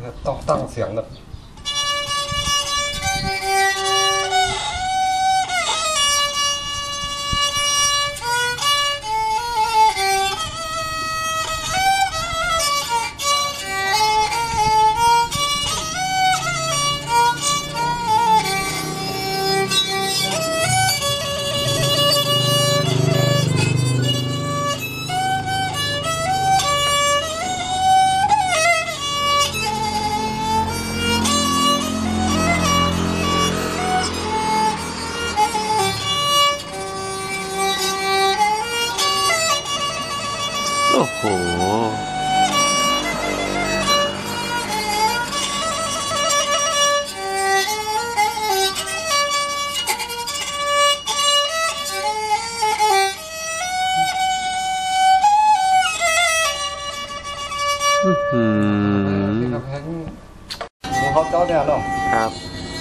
ต้องตั้งเสียงแบบโอ้โหเขาเจ้าเนี่ยเนาะครับ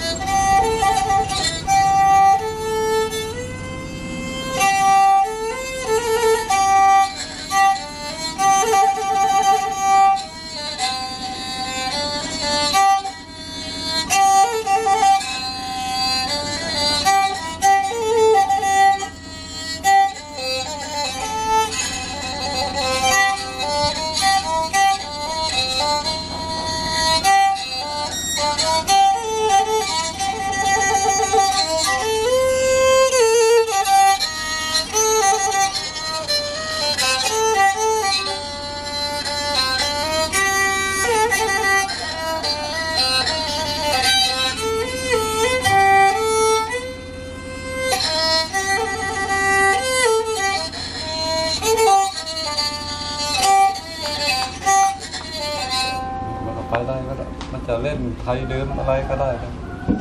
ไปได้ก็ได้มันจะเล่นไทยเดิมอะไรก็ได้ครับ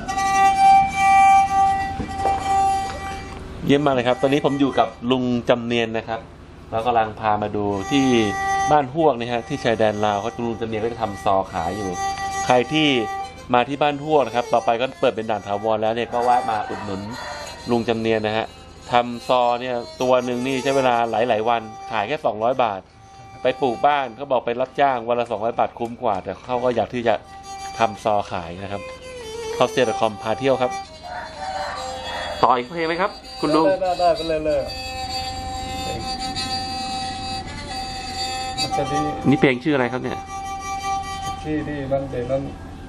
เยี่ยมมากเลยครับตอนนี้ผมอยู่กับลุงจำเนียนนะครับแล้วกำลังพามาดูที่บ้านฮวกนะฮะที่ชายแดนลาวเขาลุงจำเนียนก็จะทำซอขายอยู่ใครที่มาที่บ้านฮวกนะครับต่อไปก็เปิดเป็นด่านถาวรแล้วเนี่ยก็แวะมาอุดหนุนลุงจำเนียนนะฮะทำซอเนี่ยตัวหนึ่งนี่ใช้เวลาหลายวันขายแค่200 บาทไปปลูกบ้านเขาบอกไปรับจ้างวันละ200 บาทคุ้มกว่าแต่เขาก็อยากที่จะทำซอขายนะครับHouse.com พาเที่ยวครับต่ออีกเพลงไหมครับคุณลุงได้ไปเลยมันจะดีนี่เพลงชื่ออะไรครับเนี่ยที่มันเป็นนั้น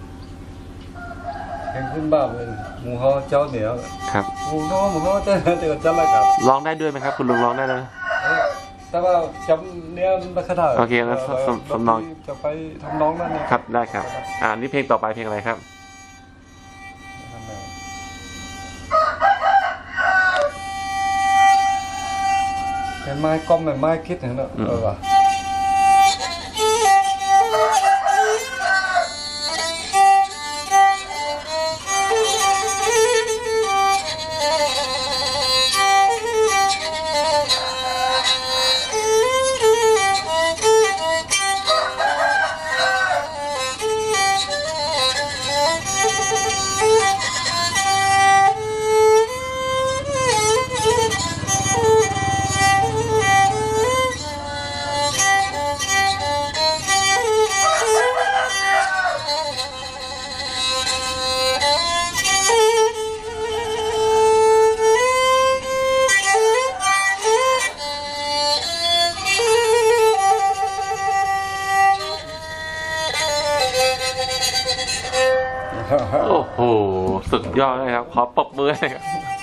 เพลงขึ้นบ้านเลยหมูฮ้อเจ้าเหนียวครับหมูฮ้อเจ้าอะไรครับร้องได้ด้วยไหมครับคุณลุงร้องได้เลยแต่ว่าจำเนี้ยไม่ค่อยได้โอเคแล้วทำนองจะไปทำน้องนั่นเองครับได้ครับนี่เพลงต่อไปเพลงอะไรครับเป็นไม้ก้มเป็นไม้คิดอย่างนั้นว่ะโอ้โหสุดยอดเลยครับขอปรบมือเลยครับ